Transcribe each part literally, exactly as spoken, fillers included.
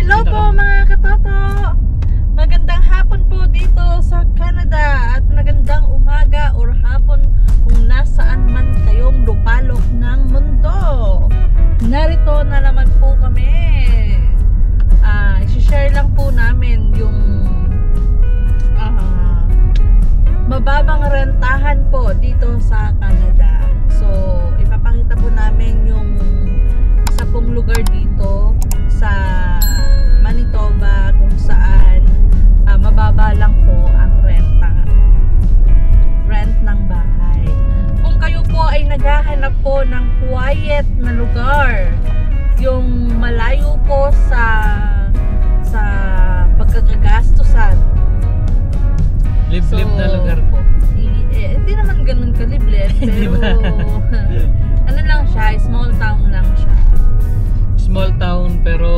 Hello po mga katoto! Magandang hapon po dito sa Canada at magandang umaga or hapon kung nasaan man kayong lupalok ng mundo. Narito na naman po kami. Uh, I-share lang po namin yung uh, mababang rentahan po dito sa Canada. So, ipapakita po namin yung isa pong lugar dito sa Manitoba kung saan uh, mababa lang po ang renta rent ng bahay. Kung kayo po ay naghahanap po ng quiet na lugar, yung malayo po sa sa pagkakagastusan, liblib so, na lugar po. Eh, hindi naman ganun kaliblib, pero ano lang siya, small town lang siya. Small town pero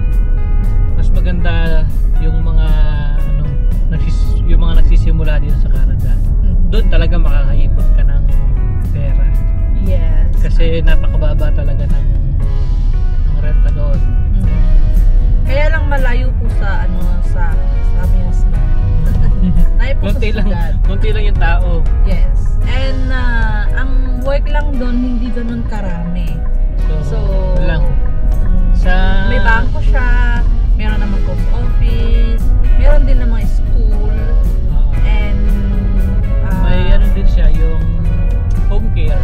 mas maganda yung mga ano nagsis, yung mga nagsisimula dito sa Canada. Mm-hmm. Doon talaga makakaipon ka ng pera. Yes. Kasi napakababa talaga ng ng renta doon. Mm-hmm. Kaya lang malayo po sa ano sa sa Pinas na. Kunti lang, kunti lang yung tao. Yes. And uh, ang work lang doon hindi ganoon karami. So, so lang. Sa may bangko siya, meron namang post office, meron din namang school, uh, and uh, may ano din siya, yung home care.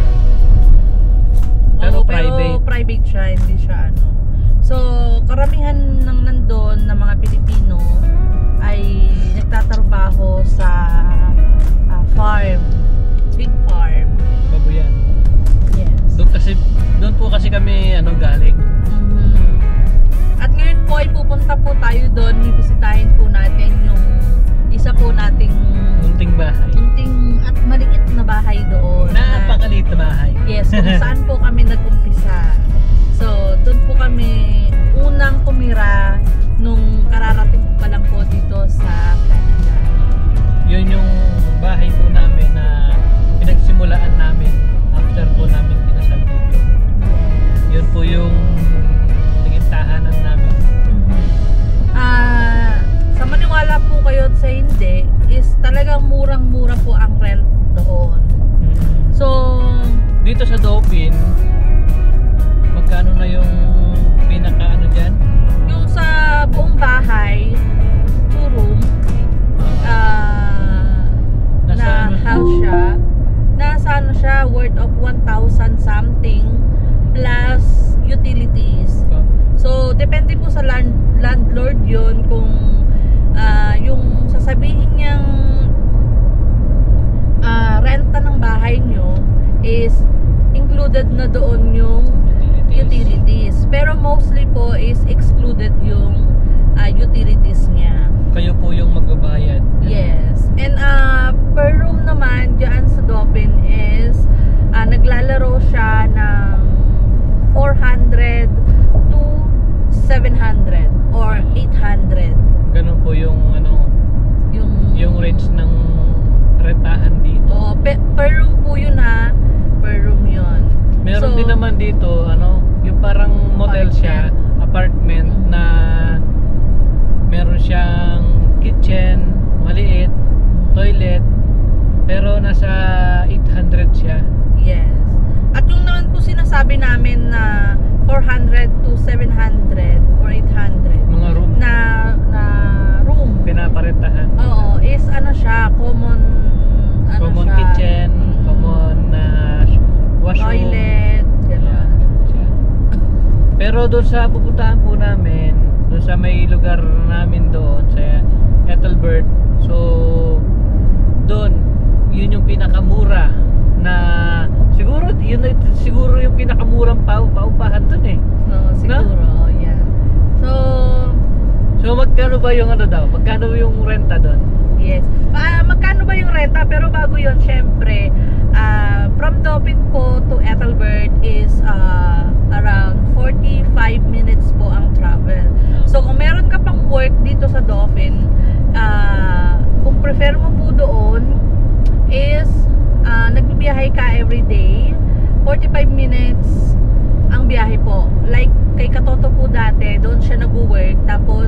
Pero, oh, private. pero private siya, hindi siya ano. So, karamihan ng nandun na mga Pilipino ay nagtatrabaho sa uh, farm, big farm. Babuyan. Yes. Doon kasi doon po kasi kami ano galing. Mm-hmm. At ngayon po ay pupunta po tayo doon, bibisitahin po natin yung isa po nating munting bahay. Munting at maliit na bahay doon. Napakaliit na bahay. Yes, kung saan po kami nag-umpisa. So, doon po kami unang tumira nung kararating po pa lang po dito sa Canada. Yun yung bahay po namin na pinagsimulaan namin after po namin pinasal dito. Yun po yung naging tahanan namin. Mm-hmm. uh, sa maniwala po kayo sa hindi is talagang murang-mura po ang rent doon. Mm-hmm. So, dito sa Dauphin, magkano na yung pinaka ano dyan? Yung sa buong bahay, two room, uh, na house siya, nasa ano siya, worth of one thousand something plus utilities. So, depende po sa land, landlord yun kung uh, yung sasabihin niyang uh, renta ng bahay nyo is included na doon yung utilities. utilities. Pero mostly po is excluded yung uh, utilities niya. Kayo po yung magbabayad. Yes. And uh, per room naman dyan sa Dauphin is uh, naglalaro siya ng four hundred to seven hundred or eight hundred. Ganun po yung ano yung yung range ng rentahan dito. Oh, pe, per room po yun ha. Per room yun. Meron so, din naman dito ano, yung parang motel apartment. Siya, apartment mm-hmm. na meron siyang kitchen, maliit, toilet, pero nasa eight hundred siya. Yes. At yung naman po sinasabi namin na four hundred to seven hundred or eight hundred mga room na na room pinaparentahan. Oo, is ano siya, common ano common siya, kitchen, mm-hmm. common uh, washroom, toilet, gano'n. Yeah. Pero doon sa pupuntahan po namin, doon sa may lugar namin doon sa Ethelbert, so doon yun yung pinakamura na siguro yun siguro yung pinakamurang pau paupahan doon eh. Oo, siguro, no? Yeah. So So magkano ba yung ano daw? Magkano yung renta doon? Yes. Uh, magkano ba yung renta? Pero bago yun, syempre, uh, from Dauphin po to Ethelbert is uh, around forty-five minutes po ang travel. So kung meron ka pang work dito sa Dauphin, uh, kung prefer mo po doon is uh, nagbibiyahe ka everyday, forty-five minutes ang biyahe po. Like kay Katoto po dati, doon siya nag-work, tapos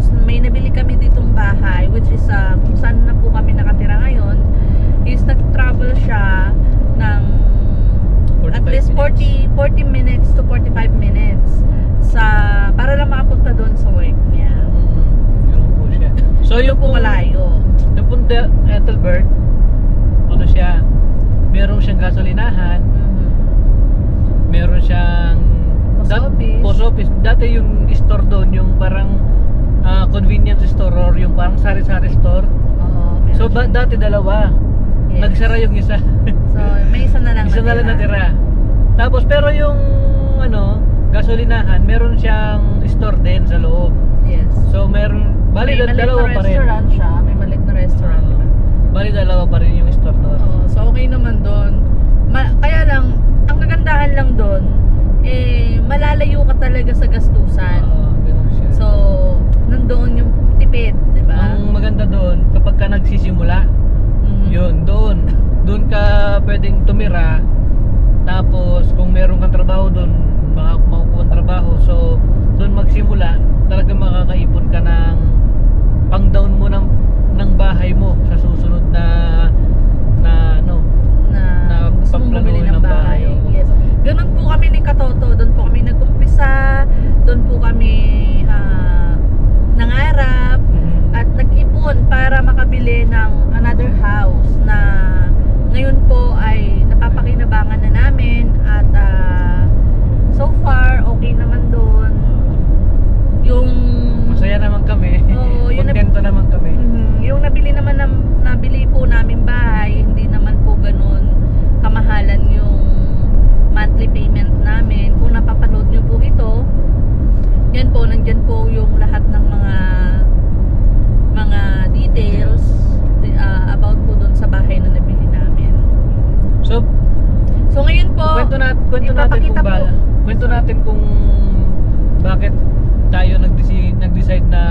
bahay, which is uh, kung saan na po kami nakatira ngayon, is nag-travel siya ng at least forty, forty minutes to forty-five minutes sa para lang makapunta doon sa work niya. Ganun po siya. So yung po pong malayo. Yung pong De- Ethelbert, ano siya, meron siyang gasolinahan, Mhm. meron siyang Post dat- office. post office. Dati yung store doon, yung parang ah, convenience store or yung parang sari-sari store. Oo, meron So ba, siya. dati dalawa. Yes. Nagsara yung isa. So may isa na lang isa na lang natira. Tapos pero yung ano, gasolinahan, meron siyang store din sa loob. Yes. So meron, bali may dal- maliit dalawa na pa rin. restaurant siya, may maliit na restaurant. Oo. Bali dalawa pa rin yung store doon. Oo, so okay naman doon. Ma- kaya lang, ang kagandahan lang doon, eh, malalayo ka talaga sa gastusan. Oo, ganun siya. So, nandoon yung tipid, di ba? Ang maganda doon, kapag ka nagsisimula, Mhm. yun, doon. Doon ka pwedeng tumira. Tapos, kung meron kang trabaho doon, baka makukuha ang trabaho. So, doon magsimula, talaga makakaipon ka ng pang-down mo ng, ng bahay mo sa susunod na na ano, Na, na gusto mong bumili pagplanuhin ng ng bahay. bahay, oo. Yes. Ganun po kami ni Katoto. Doon po kami nag-umpisa. Doon po kami ah, nangarap. Mhm. At nag-ipon para makabili ng another house na ngayon po ay napapakinabangan na namin at ah, so far okay naman doon yung Masaya naman kami. Oo, yun na- Kontento naman kami. Mhm. yung nabili naman ng, nabili po namin bahay, hindi naman po ganun kamahalan yung monthly payment namin. Kung napapanood nyo po ito, yan po, nandyan po yung lahat ng mga mga details uh, about po dun sa bahay na nabili namin. So, So ngayon po, kwento, nat kwento natin ipapakita kung ba, po. kwento natin kung bakit tayo nag-decide, nag-decide na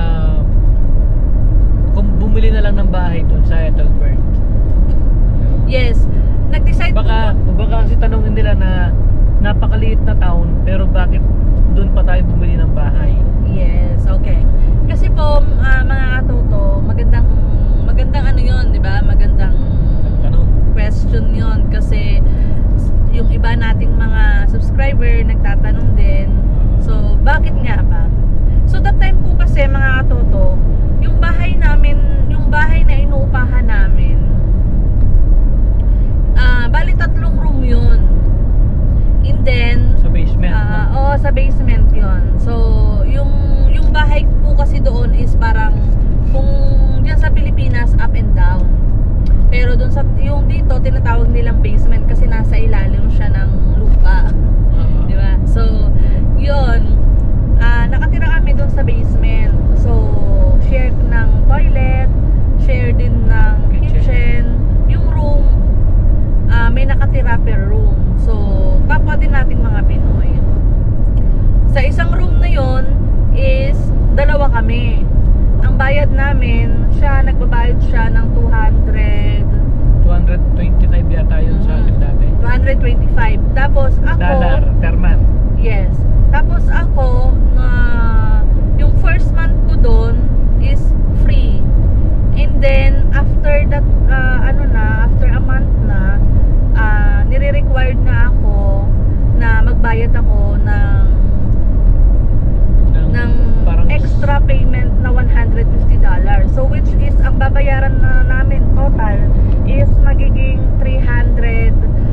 kung bumili na lang ng bahay doon sa Ethelbert. Yes, nag-decide Baka, po. baka kasi tanongin nila na napakaliit na town pero bakit doon pa tayo bumili ng bahay? Yes, okay. Kasi po, ah, mga katoto, magandang magandang ano 'yon, 'di ba? Magandang Tanong. question 'yon kasi yung iba nating mga subscriber nagtatanong din. So, bakit nga ba? So, that time po kasi mga katoto, yung bahay namin, yung bahay na inuupahan namin, ah, bali tatlong room 'yun. And then, Sa basement. Ah, no? oo, sa basement 'yon. So, yung yung bahay po kasi doon is parang kung diyan sa Pilipinas up and down. Pero doon sa yung dito tinatawag nilang basement kasi nasa ilalim siya ng lupa. Oo. Di ba? So, 'yon. Ah, nakatira kami doon sa basement. So, share ng toilet, share din ng Kitchen. kitchen, yung room ah, may nakatira per room. So, kapwa din nating mga Pinoy. Sa isang room na yon is dalawa kami. Ang bayad namin, siya, nagbabayad siya ng two hundred, two twenty-five yata yun sa akin dati. two twenty-five. Tapos ako, Dollar per month. yes. Tapos ako, na yung first month ko doon is free. And then, after that, ah, ano na, after a month na, ah, nire-required na ako na magbayad ako ng Ng, ng parang extra payment na one hundred fifty dollars. So which is ang babayaran na namin total is magiging three hundred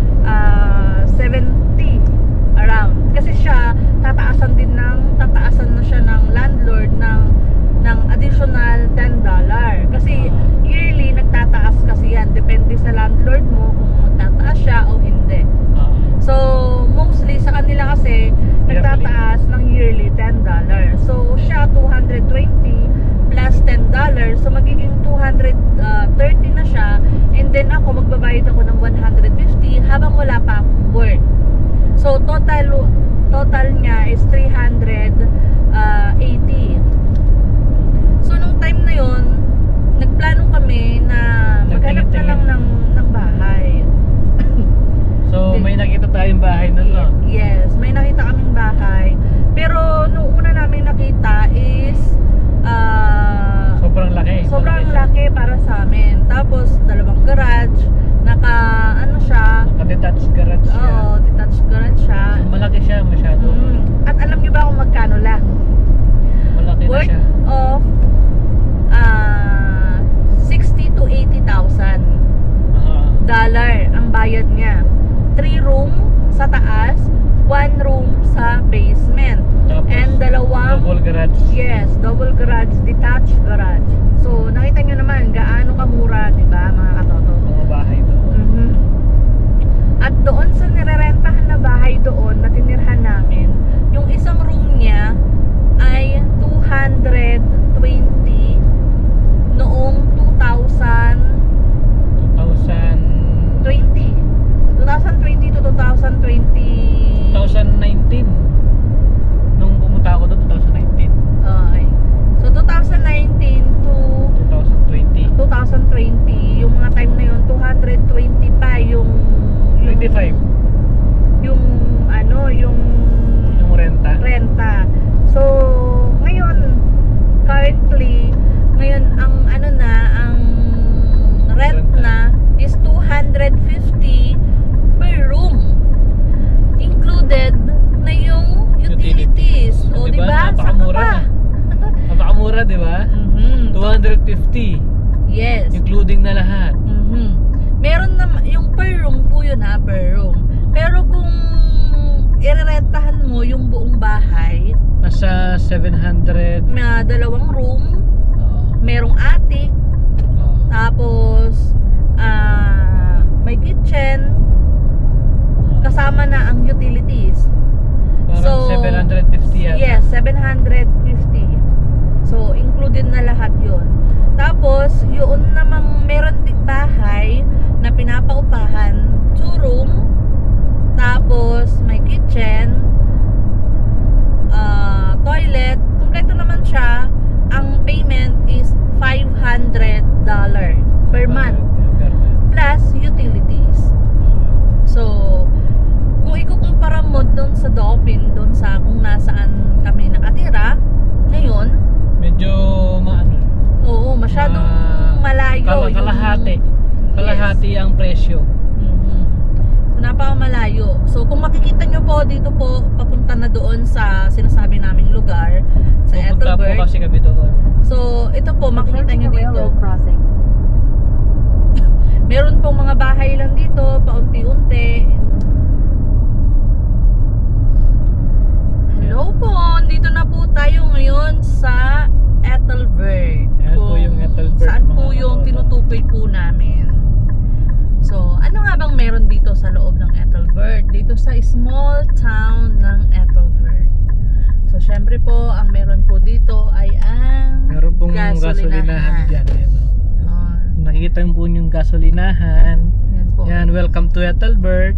seventy around. Kasi siya tataasan din ng tataasan na siya ng landlord ng ng additional ten dollars. Kasi yearly nagtataas kasi yan, depende sa landlord mo kung magtataas siya o hindi. Oo. So, mostly sa kanila kasi nagtataas ng yearly ten dollars. So, siya two hundred twenty plus ten dollars. So, magiging two hundred thirty na siya. And then ako, magbabayad ako ng one hundred fifty habang wala pa akong work. So, total total niya is three hundred eighty. So, nung time na yon, nagplano kami na maghanap na lang ng, ng bahay. So, may nakita tayong bahay nun, no? Yes, may nakita kaming bahay. Pero nung una namin nakita is ah, Sobrang laki. sobrang Lola. Malaki na Worth siya. of uh, sixty to eighty thousand Ah, dollar ang bayad niya. Three room sa taas, one room sa basement. tapos, And dalawang double garage. yes, double garage, detached garage. So, nakita nyo naman gaano kamura, di ba, mga katoto? Mga bahay doon. Mhm. At doon sa nirerentahan na bahay doon na tinirhan namin, yung isang room niya ay two hundred twenty noong two thousand twenty. twenty twenty to twenty twenty. twenty nineteen. Nung pumunta ako doon, twenty nineteen. Okay. So twenty nineteen to twenty twenty. twenty twenty, yung mga time na yun, two hundred twenty pa yung, yung twenty-five. yung ano, yung Yung renta. renta. So, ngayon, currently, ngayon, ang ano na, ang rent Renta. na is two hundred fifty per room. Included na yung utilities. O, Diba? di ba? Saka Napakamura pa. na. Napakamura, di ba? Mhm. two hundred fifty. Yes. Including na lahat. Mhm. Meron na, yung per room po yun ha, per room. Pero kung irerentahan mo yung buong bahay, Nasa seven hundred. na dalawang room, Oo. merong attic, Oo. tapos ah may kitchen, kasama na ang utilities. Parang So, seven hundred fifty yata. Yes, seven hundred fifty. So, included na lahat yun. Tapos, yun namang meron ding bahay na pinapaupahan, two room, tapos may kitchen, uh, toilet, kumpleto naman siya. Ang payment is five hundred dollars per month, plus utilities. So, kung ikukumpara mo doon sa Dauphin, doon sa kung nasaan kami nakatira, ngayon, Medyo maano. oo, masyadong Ah, malayo. Kala, yung- kalahati. Kalahati ang presyo. Mhm. So, napakamalayo. So, kung makikita nyo po, dito po, papunta na doon sa sinasabi naming lugar, sa Pupunta po Ethelbert. kasi kami doon. So, ito po, makikita nyo dito. crossing. Meron pong mga bahay lang dito, paunti-unti. Hello po, dito na po tayo ngayon sa Ethelbert. Yan po Kung yung Ethelbert, Saan mga po yung katoto. tinutukoy po namin. So, ano nga bang meron dito sa loob ng Ethelbert? Dito sa small town ng Ethelbert. So, syempre po, ang meron po dito ay ang Meron pong gasolinahan dyan. Yan, oh. Yun. Nakikita mo po yung gasolinahan. Yan po. Yan, welcome to Ethelbert.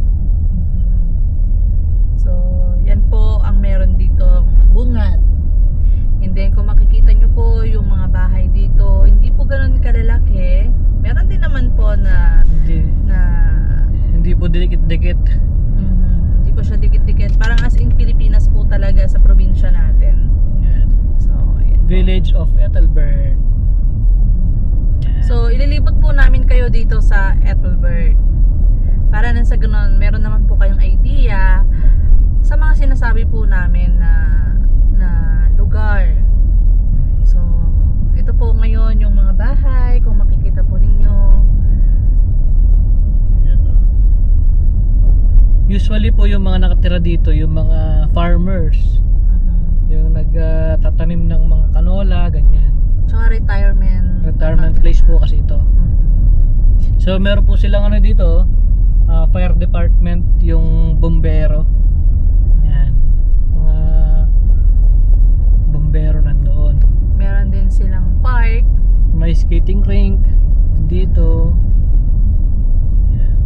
So, yan po ang meron dito, bungad. And then, kung makikita nyo po yung mga bahay dito, hindi po ganun kalalaki. Meron din naman po na, Hindi, na hindi po dikit-dikit. mhm, hindi po siya dikit-dikit. Parang as in Pilipinas po talaga sa probinsya natin. Yan. So, yan po. Village of Ethelbert. Yan. So, ililibot po namin kayo dito sa Ethelbert. Para nang sa ganun, meron naman po kayong idea sa mga sinasabi po namin na na lugar. So, ito po ngayon yung mga bahay, kung makikita po ninyo. Yan, oh. Usually po yung mga nakatira dito, yung mga farmers, Mhm. yung nagtatanim ng mga kanola, ganyan. Tsaka retirement. Retirement place po kasi ito. Mhm. So meron po silang ano dito, ah, fire department, yung bombero. Yan. Mga bombero nandoon. Meron din silang park. May skating rink dito. Yan.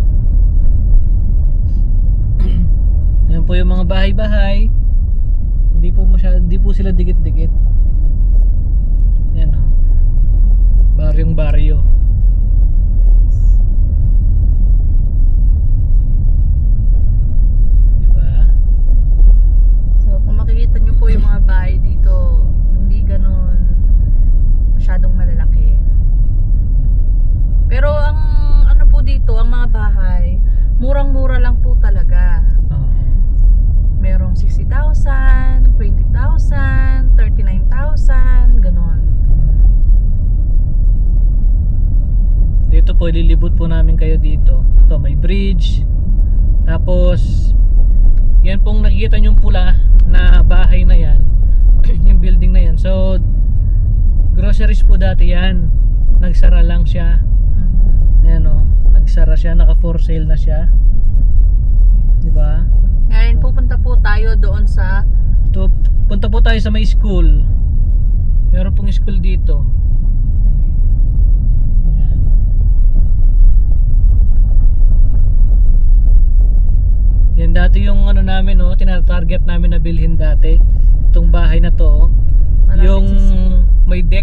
Yan po yung mga bahay-bahay. Hindi po masyado, hindi po sila dikit-dikit. Yan, oh. Baryong-baryo. Diba? So, kung makikita nyo po yung mga bahay dito, hindi ganun masyadong malalaki. Pero ang ano po dito, ang mga bahay, murang-mura lang po talaga. Oo. Merong sixty thousand, twenty thousand. thousand, thirty-nine thousand, ganon. Dito po, ililibot po namin kayo dito. Ito, may bridge. Tapos, yan pong nakikita nyong pula na bahay na yan. Yung building na yan. So, groceries po dati yan. Nagsara lang siya. Ayan o, nagsara siya. Naka for sale na siya. Diba? Ngayon, pupunta po tayo doon sa... Ito, punta po tayo sa may school. Meron pong school dito. Yan. Yan dati yung ano namin, oh, tinatarget namin na bilhin dati. Itong bahay na to, oh. Yung may deck.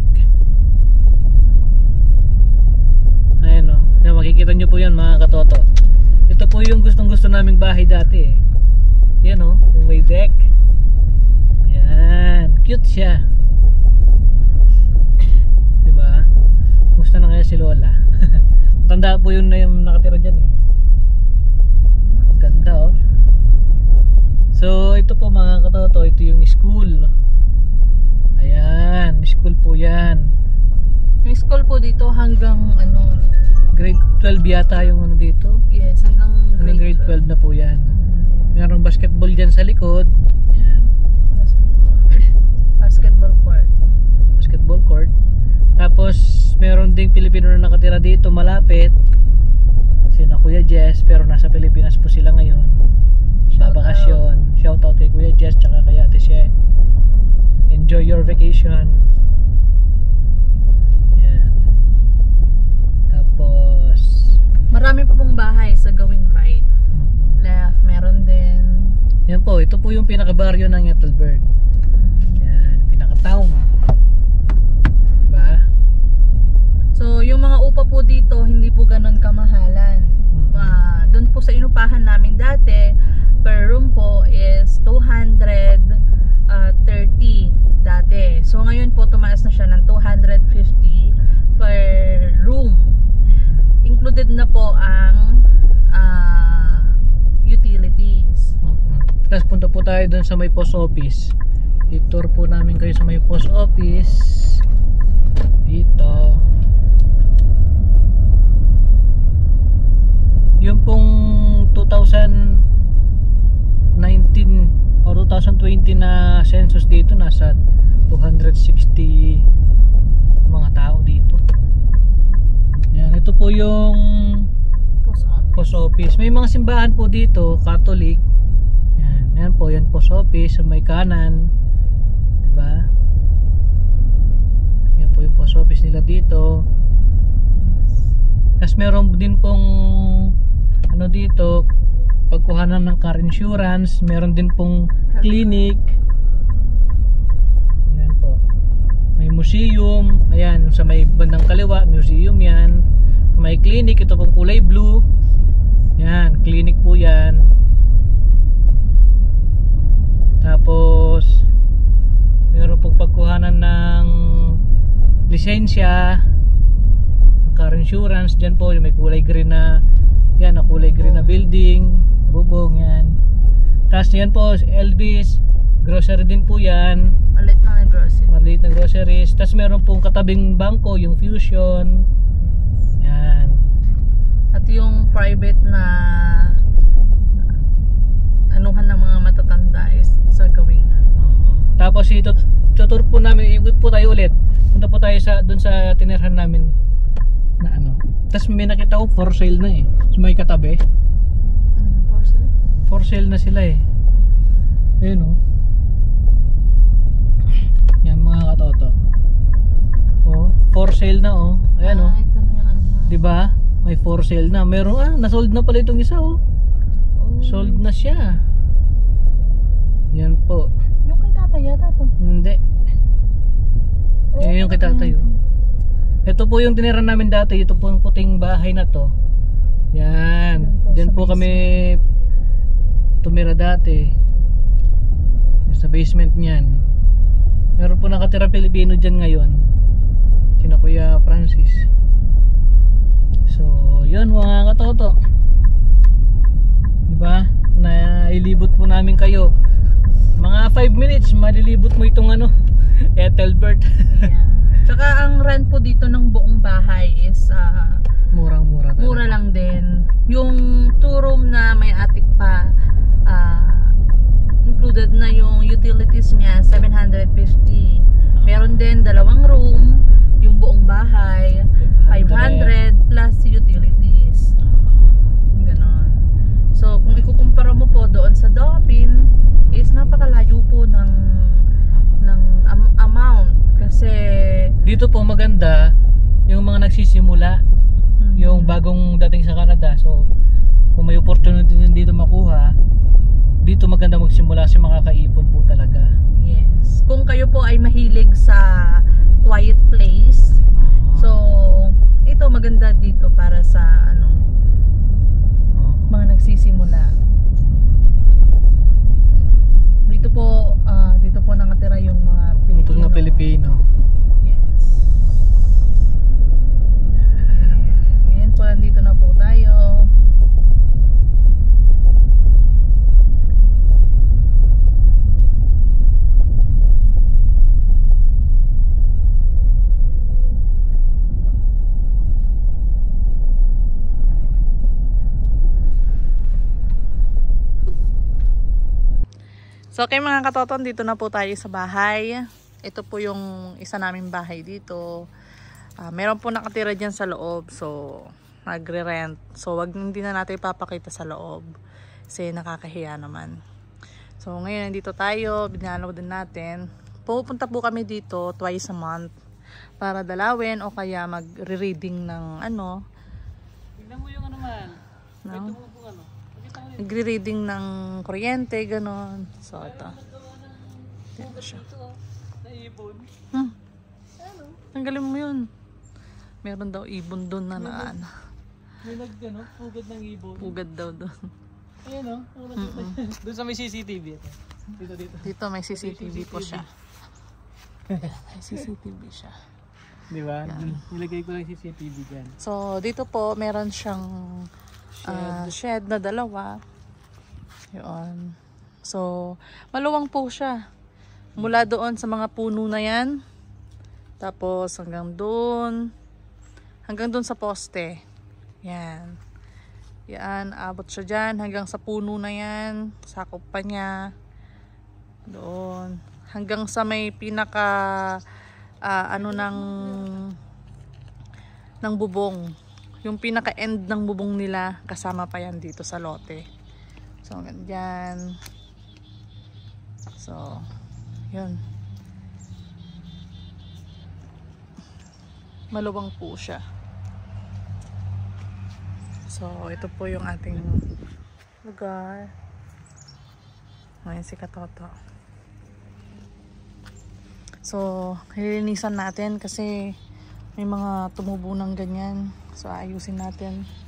Ayan, oh. Yan, makikita nyo po yan, mga katoto. Ito po yung gustong gusto naming bahay dati, eh. Yan, oh, yung may deck. Yan, cute siya. Diba? Gusto na kaya si Lola. Matanda po yun na yung nakatira dyan, eh. Ganda, oh. So ito po mga katoto, ito yung school. Ayan, school po yan. May school po dito hanggang ano, Grade twelve yata yung ano dito. yes, hanggang Hanggang grade twelve na po yan. Merong basketball dyan sa likod. Ayan, Basketball. Basketball court. basketball court. Tapos meron ding Pilipino na nakatira dito malapit. Sina Kuya Jess, pero nasa Pilipinas po sila ngayon. Babakasyon. Shout out kay Kuya Jess tsaka kay Ate She. Enjoy your vacation. Yan. Tapos Marami pa pong bahay sa going right. mm, Left, meron din. yan po, ito po yung pinaka-baryo ng Ethelbert. Yan, pinaka-town. Diba? So, yung mga upa po dito, hindi po ganon kamahalan. Mm. Uh, doon po sa inupahan namin dati, per room po is two hundred thirty dati. So, ngayon po tumaas na siya ng two hundred fifty per room. Included na po ang uh, utilities. Mm-mm. Tapos punta po tayo dun sa may post office. I-tour po namin kayo sa may post office. Dito. Yung pong two thousand nineteen or two thousand twenty na census dito, nasa two hundred sixty mga tao dito. Yan, ito po yung Post office. post office. May mga simbahan po dito, Catholic. Yan, yan po, yan post office sa may kanan. Diba? Yan po yung post office nila dito. Tapos meron din pong ano dito, pagkuhanan ng car insurance. Meron din pong clinic. Yan po. May museum. Ayan, sa may bandang kaliwa, museum yan. May clinic, ito pong kulay blue. Yan, clinic po yan. Tapos meron pong pagkuhanan ng lisensya, car insurance. Dyan po yung may kulay green na, yan, na kulay green na building, bubong yan. Tapos yan po, Elvis grocery din po yan, Malit na grocery. maliit na groceries. Tapos meron pong katabing bangko, yung Fusion. Yan. At yung private na anuhan ng mga matatanda is sa gawing. Oo. Tapos ito, tutur po namin, ikot po tayo ulit. Punta po tayo sa doon sa tinirhan namin na ano. Tapos may nakita ko for sale na eh. So may katabi. Mm, for sale? For sale na sila eh. Ayun oh. Yan mga katoto. Oh, for sale na oh. Ayan oh. Ah, ito na yung ano. 'Di ba? May for sale na. Meron ah, na-sold na pala itong isa oh. Oh. Sold na siya. Yan po. Yung kay tatay yata to. Hindi. Yan yung kay tatay oh. Ito po yung tinira namin dati. Ito po yung puting bahay na to. Yan. Diyan po kami tumira dati. Sa basement niyan. Meron po nakatira Pilipino dyan ngayon. Sina Kuya Francis. So, yun mga katoto. Diba? Na ilibot po namin kayo. Mga five minutes malilibot mo itong ano, Ethelbert. Yeah. Tsaka ang rent po dito ng buong bahay is uh, Murang-mura talaga. mura lang din. Yung two room na may attic pa, uh, included na yung utilities niya, seven hundred fifty. Meron din dalawang room, yung buong bahay, five hundred plus utilities. Ganon. So kung ikukumpara mo po doon sa Dauphin, is napakalayo po ng ng am- amount kasi Dito po maganda yung mga nagsisimula, mm, yung bagong dating sa Canada. So kung may opportunity din dito makuha, dito maganda magsimula si makakaipon po talaga. yes. Kung kayo po ay mahilig sa quiet place, so ito maganda dito para sa ano mga nagsisimula. Dito po ah, dito po nakatira yung mga Pilipino. Pilipino. Mga Pilipino. Yes. Ngayon po nandito na po tayo. So okay mga katoton, dito na po tayo sa bahay. Ito po yung isa naming bahay dito. Uh, meron po nakatira dyan sa loob. So nagre-rent. So wag hindi na natin ipapakita sa loob. Kasi nakakahiya naman. So ngayon nandito tayo. Binalaw din natin. Pupunta po kami dito twice a month. Para dalawin o kaya mag-reading ng ano. Tingnan mo yung ano man. No? Ito mo po ano. Nagre-reading ng kuryente, ganon. So, ito. Ito siya. Naipon. Hmm. Tanggalin mo yun. Meron daw ibon doon na naan. May nag ano, pugad ng ibon. Pugad daw doon. Ayan o. Doon sa may C C T V ito. Dito dito. Dito may C C T V po siya. May C C T V siya. Di ba? Nilagay ko lang C C T V dyan. So, dito po meron siyang uh, shed na dalawa. Yun. So, maluwang po siya. Mula doon sa mga puno na yan. Tapos hanggang doon. Hanggang doon sa poste. Yan. Yan, abot siya dyan. Hanggang sa puno na yan. Sakop pa niya. Doon. Hanggang sa may pinaka uh, ano ng ng bubong. Yung pinaka end ng bubong nila. Kasama pa yan dito sa lote. So, hanggang dyan. So, yun. Maluwang po siya. So, ito po yung ating lugar. Ngayon si Katoto. So, hilinisan natin kasi may mga tumubo ng ganyan. So, ayusin natin.